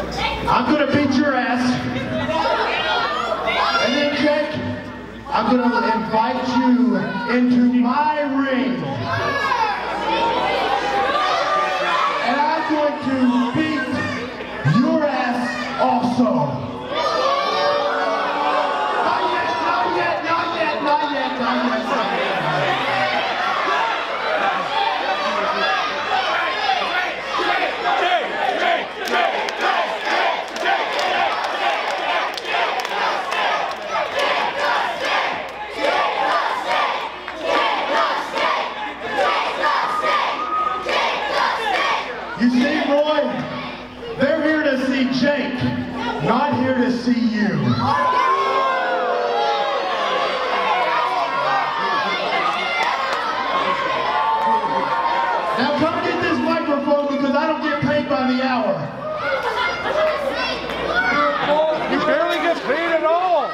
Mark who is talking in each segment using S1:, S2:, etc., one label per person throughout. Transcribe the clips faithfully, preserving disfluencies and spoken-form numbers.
S1: I'm gonna beat your ass. And then Jake, I'm gonna invite you into my ring. And I'm going to beat your ass also. Not yet, not yet, not yet, not yet, not yet, not yet. You see, Roy, they're here to see Jake, not here to see you. Now come get this microphone because I don't get paid by the hour.
S2: You barely get paid at all.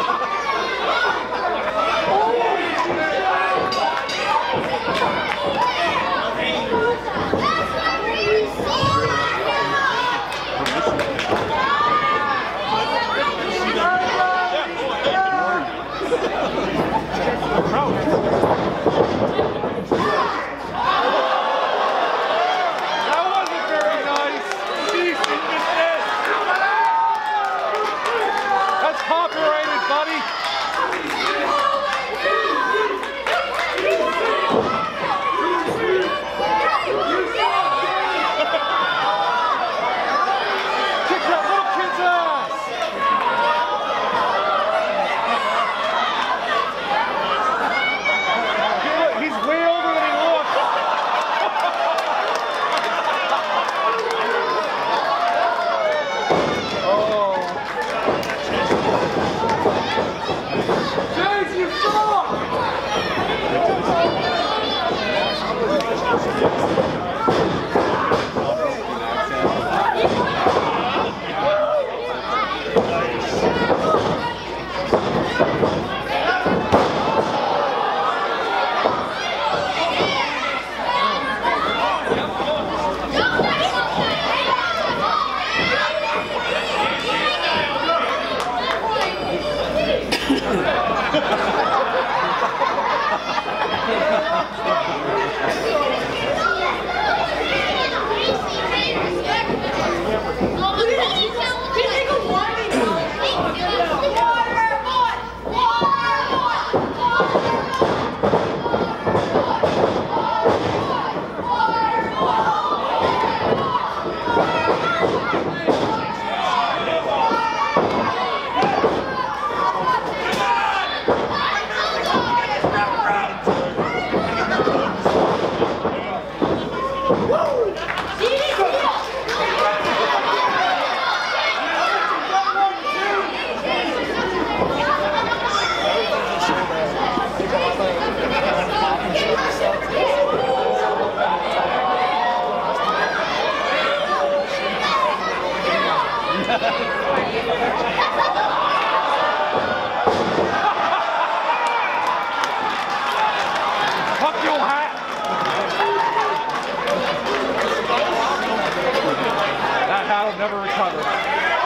S2: Never recover. That's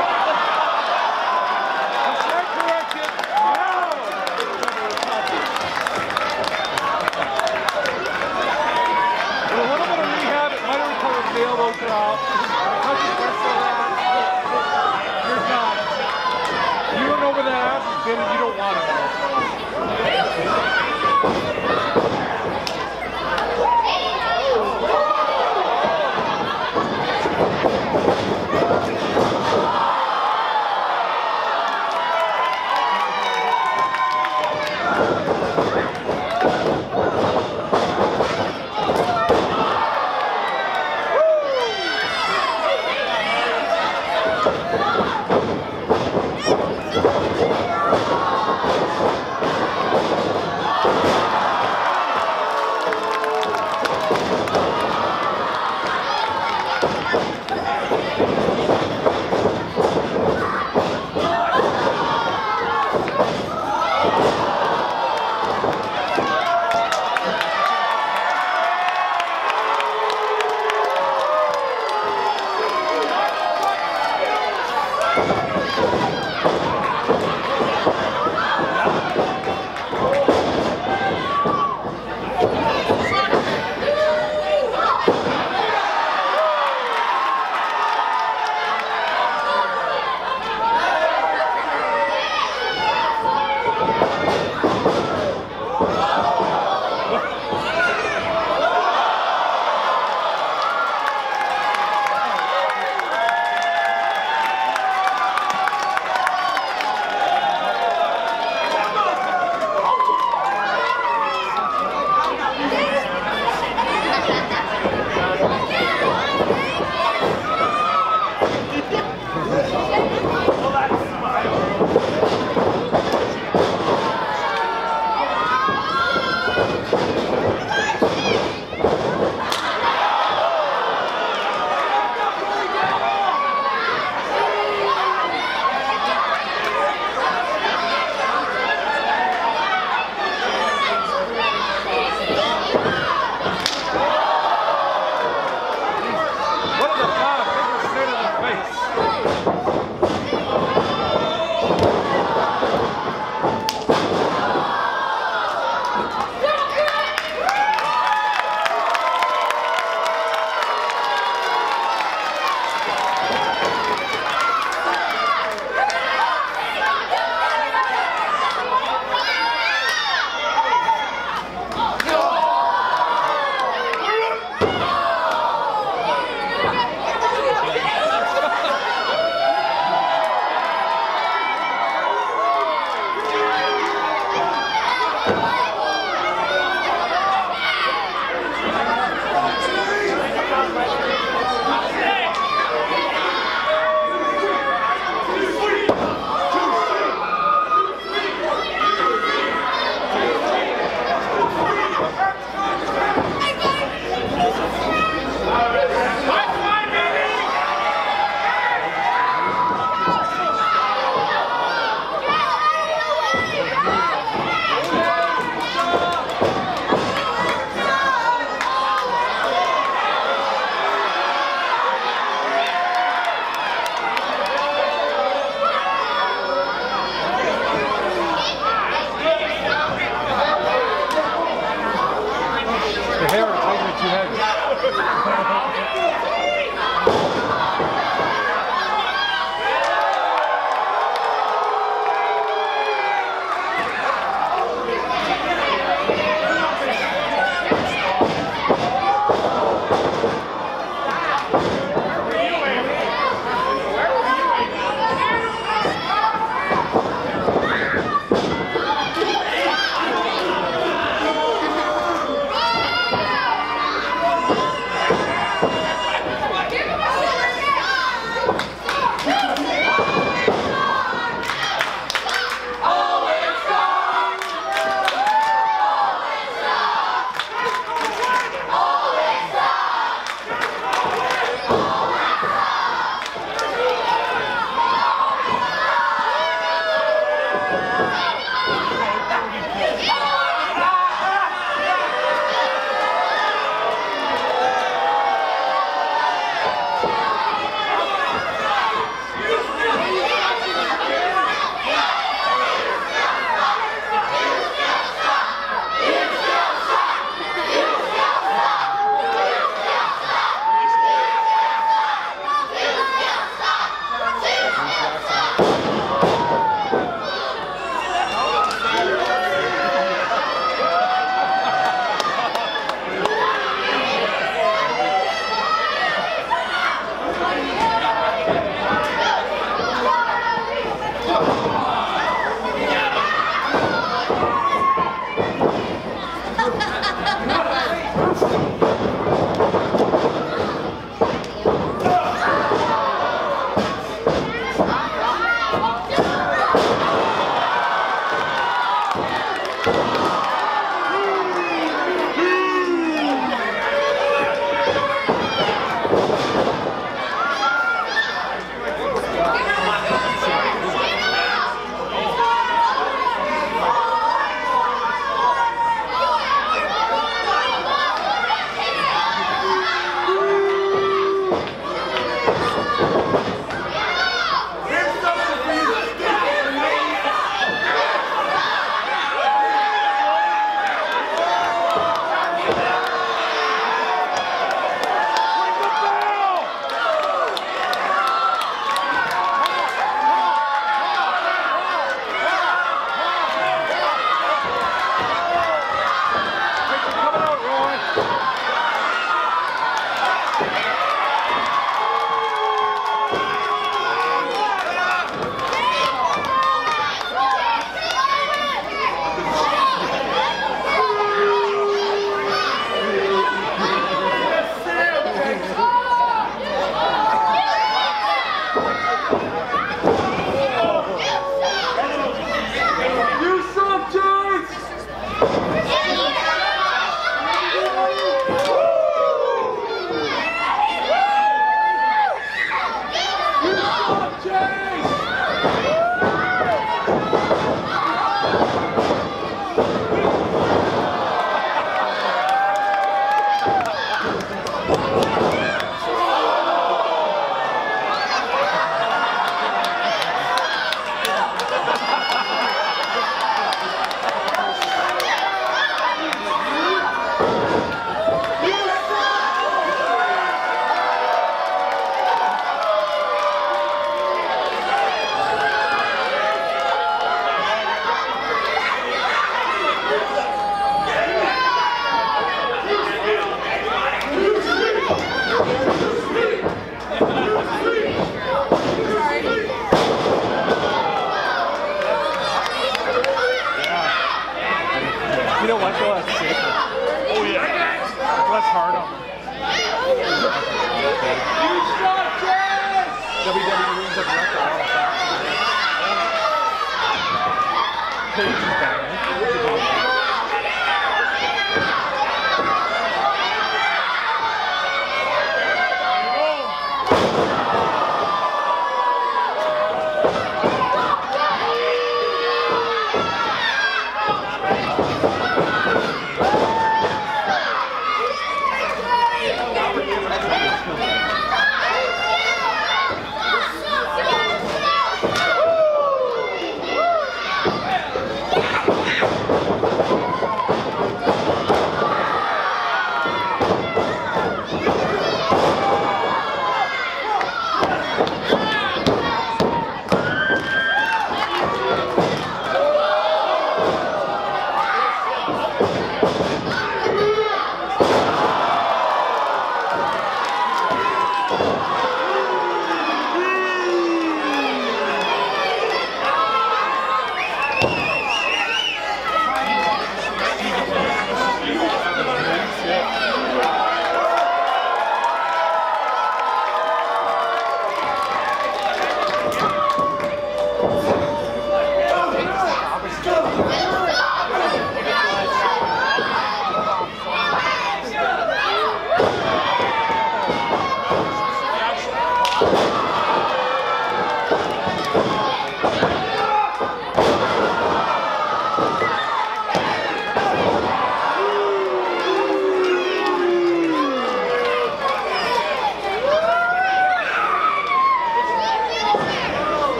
S2: right, correction. No! With a little bit of rehab, it might have recovered the elbow drop. You're done. You don't know where that ass has been and you don't want it.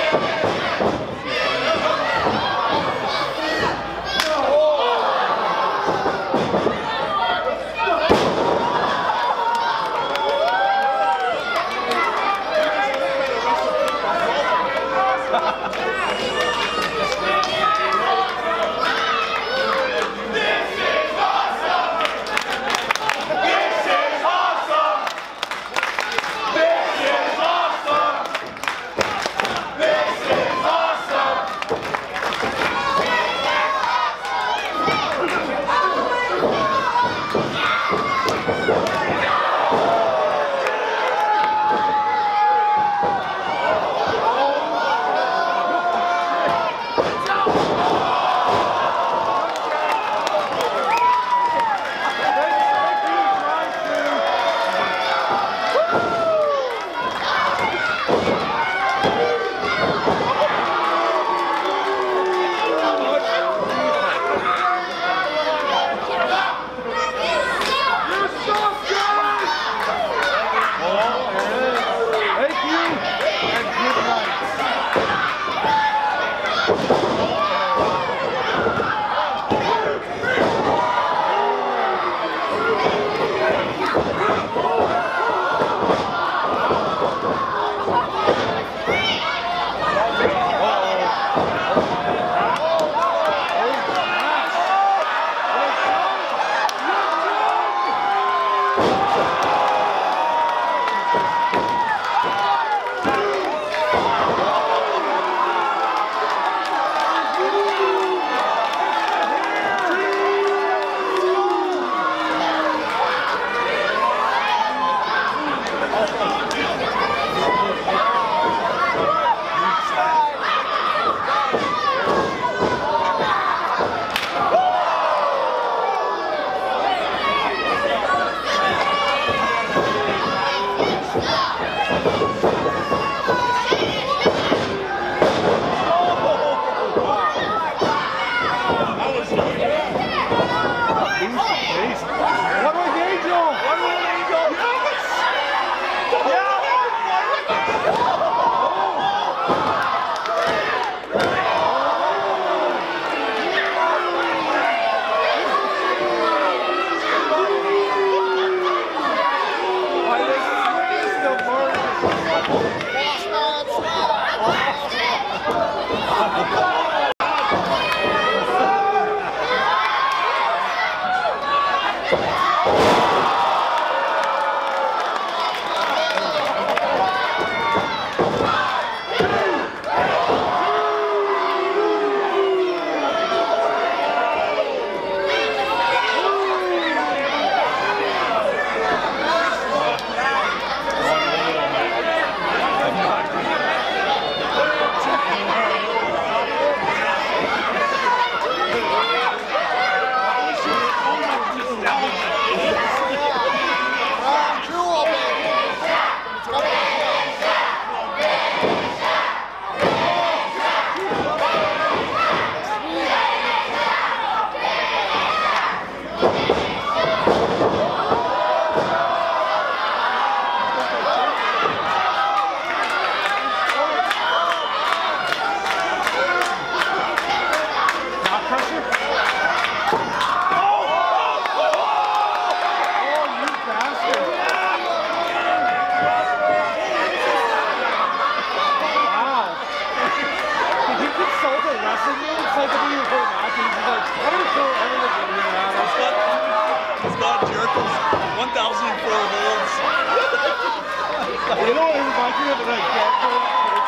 S2: You know what it reminds me of? Like, that hole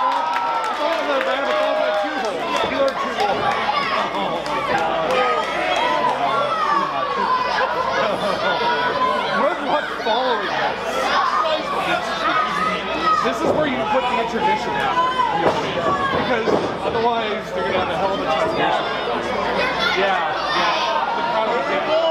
S2: it's all in the band, but it's like two holes. You learn two holes. Oh my god. What, what's following this? This is where you put the tradition after. Because otherwise, they're going to have a hell of a time here. Yeah, yeah. The crowd is getting.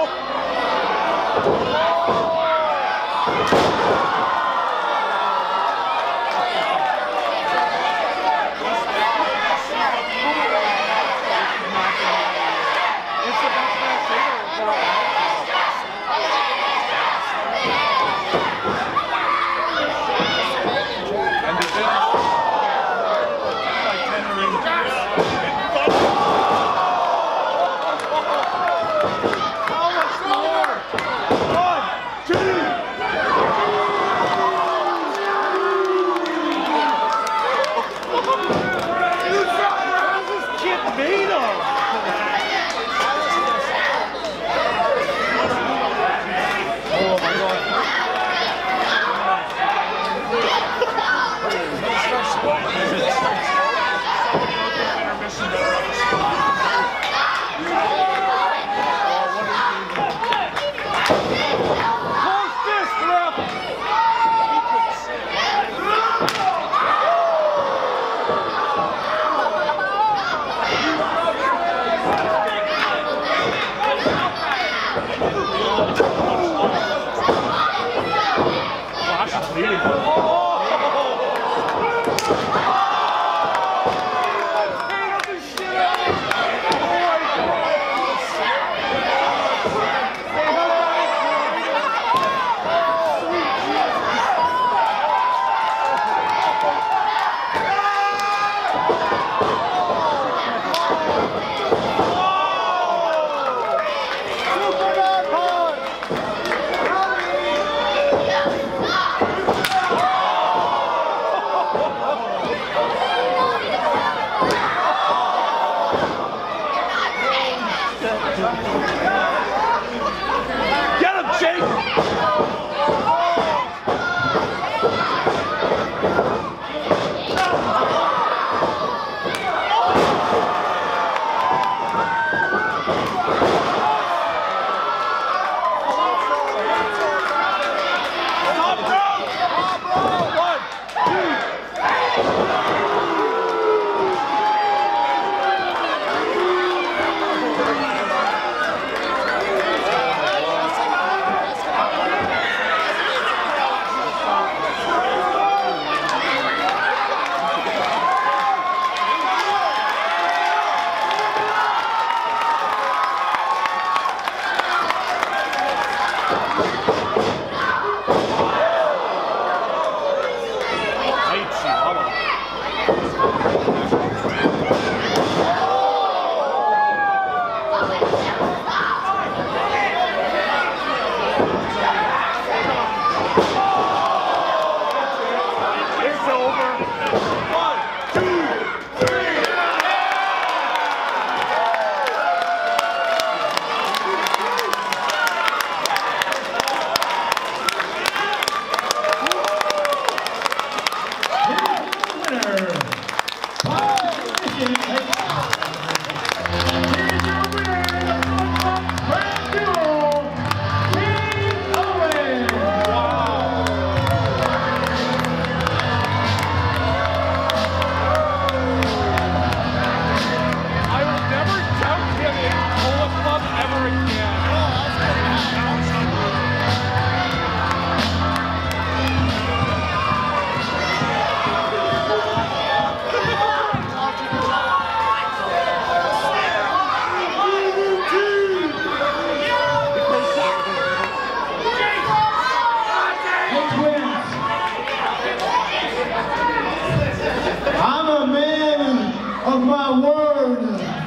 S1: of my word.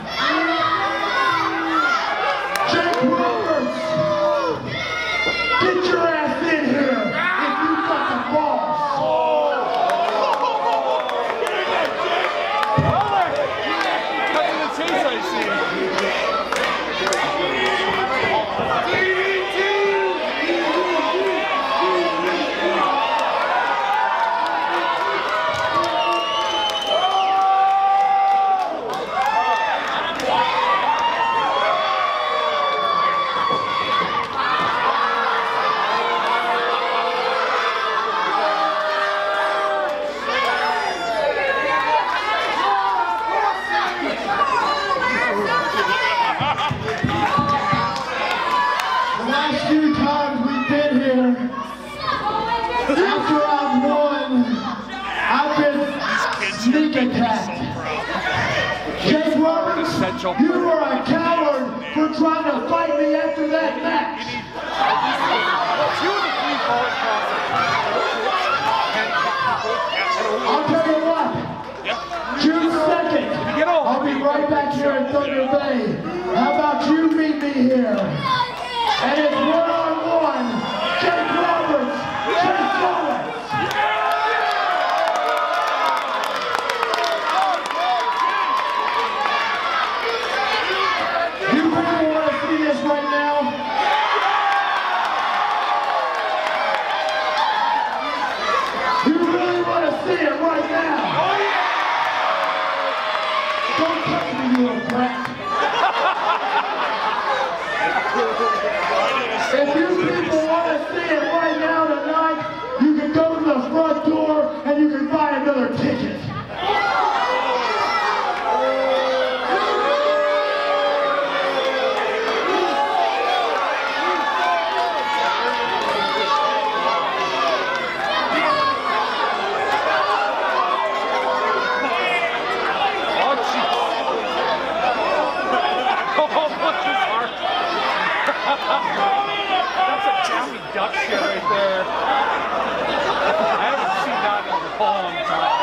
S1: Jake Roberts, get your ass in here if you got the balls.
S2: Cutting the chase, I see.
S1: Jake Roberts, you were a coward for trying to fight me after that match. I'll tell you what, June second, I'll be right back here in Thunder Bay. How about you meet me here? And it's one-on-one, Jake Roberts, Chase Owens. Right now, you really want to see it right now? Oh, yeah. Don't touch me, you little brat. If you people want to see it right now tonight, you can go to the front door and you can buy another ticket.
S2: That's a Daffy Duck shit right there. I haven't seen that in a long time.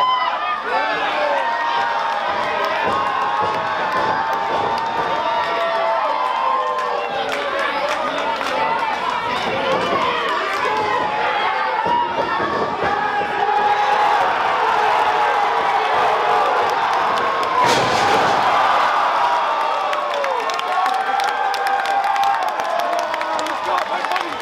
S2: My buddy